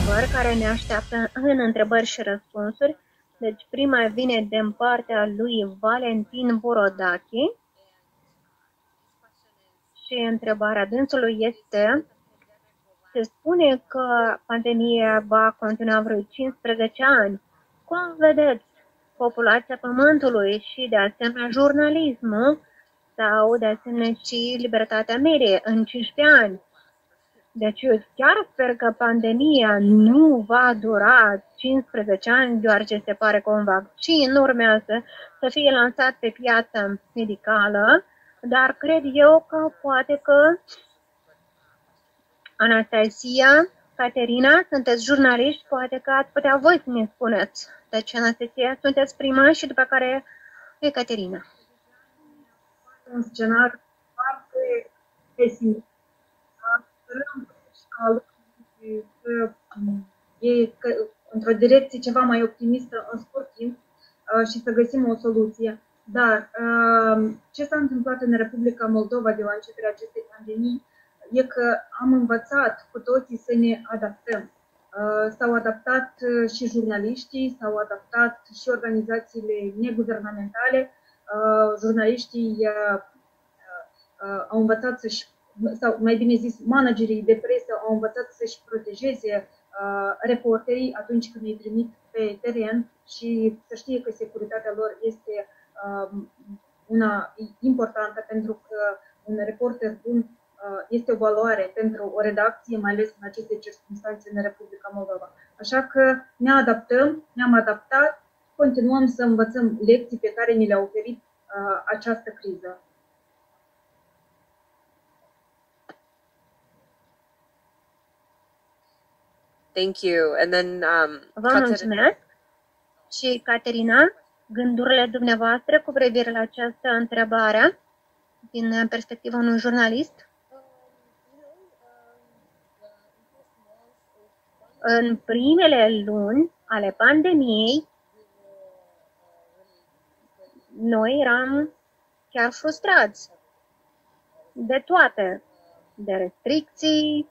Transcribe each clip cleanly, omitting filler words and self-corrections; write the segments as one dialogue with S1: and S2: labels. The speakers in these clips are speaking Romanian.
S1: întrebări care ne așteaptă în întrebări și răspunsuri. Deci prima vine din partea lui Valentin Borodache și întrebarea dânsului este: se spune că pandemia va continua vreo 15 ani. Cum vedeți populația Pământului și de asemenea jurnalismul sau de asemenea și libertatea media în 15 ani? Deci eu chiar sper că pandemia nu va dura 15 ani, deoarece se pare că un vaccin urmează să fie lansat pe piața medicală, dar cred eu că poate că Anastasia, Caterina, sunteți jurnaliști, poate că ați putea voi să ne spuneți. Deci, Anastasia, sunteți prima și după care e Caterina.
S2: Un scenariu foarte pesimist. Sperăm că e într-o direcție ceva mai optimistă în scurt timp și să găsim o soluție. Dar ce s-a întâmplat în Republica Moldova de la începerea acestei pandemii e că am învățat cu toții să ne adaptăm. S-au adaptat și jurnaliștii, s-au adaptat și organizațiile neguvernamentale, jurnaliștii au învățat să-și, sau mai bine zis, managerii de presă au învățat să-și protejeze reporterii atunci când îi trimit pe teren și să știe că securitatea lor este una importantă, pentru că un reporter bun este o valoare pentru o redacție, mai ales în aceste circunstanțe în Republica Moldova. Așa că ne adaptăm, ne-am adaptat, continuăm să învățăm lecții pe care ni le-a oferit această criză.
S3: Thank you. And then,
S1: Vă mulțumesc. Și Caterina, gândurile dumneavoastră cu privire la această întrebare din perspectiva unui jurnalist? În primele luni ale pandemiei, noi eram chiar frustrați de toate, de restricții,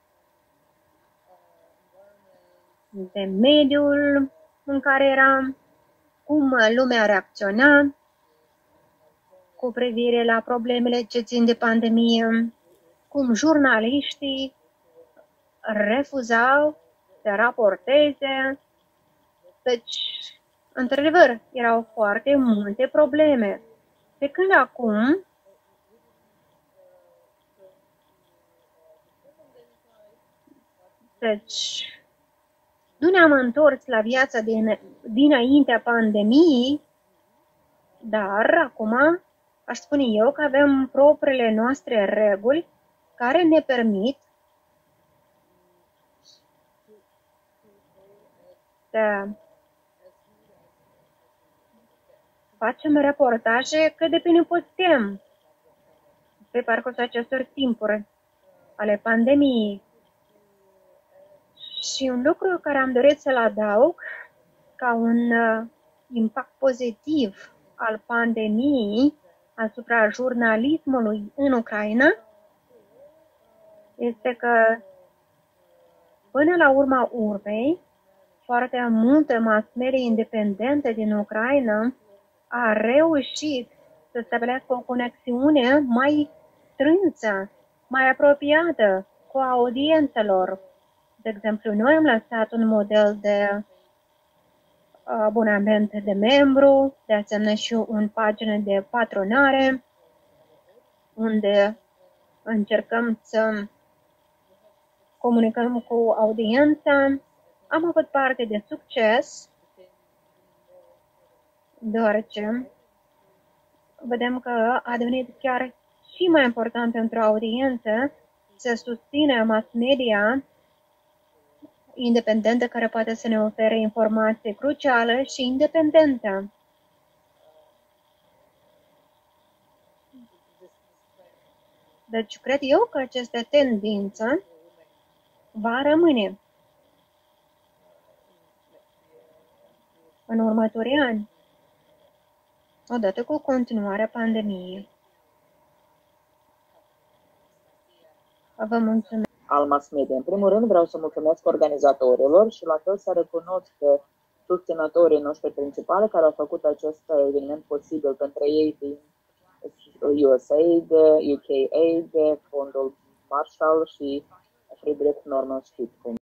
S1: de mediul în care eram, cum lumea reacționa cu privire la problemele ce țin de pandemie, cum jurnaliștii refuzau să raporteze. Deci, într-adevăr, erau foarte multe probleme. Pe când acum, deci, nu ne-am întors la viața dinaintea pandemiei, dar acum aș spune eu că avem propriile noastre reguli care ne permit să facem reportaje cât de bine putem pe parcursul acestor timpuri ale pandemiei. Și un lucru care am dorit să-l adaug ca un impact pozitiv al pandemiei asupra jurnalismului în Ucraina este că, până la urma urmei, foarte multă mass media independentă din Ucraina a reușit să stabilească o conexiune mai strânsă, mai apropiată cu audiențelor. De exemplu, noi am lăsat un model de abonament de membru, de asemenea și o pagină de patronare, unde încercăm să comunicăm cu audiența. Am avut parte de succes, deoarece vedem că a devenit chiar și mai important pentru audiență să susțină mass media independentă care poate să ne ofere informație crucială și independentă. Deci cred eu că această tendință va rămâne în următorii ani, odată cu continuarea pandemiei. Vă mulțumesc.
S4: al mass media. În primul rând vreau să mulțumesc organizatorilor și la fel să recunosc susținătorii noștri principali care au făcut acest eveniment posibil, pentru ei din USAID, UKAID, Fondul Marshall și Friedrich Norman Stiftung.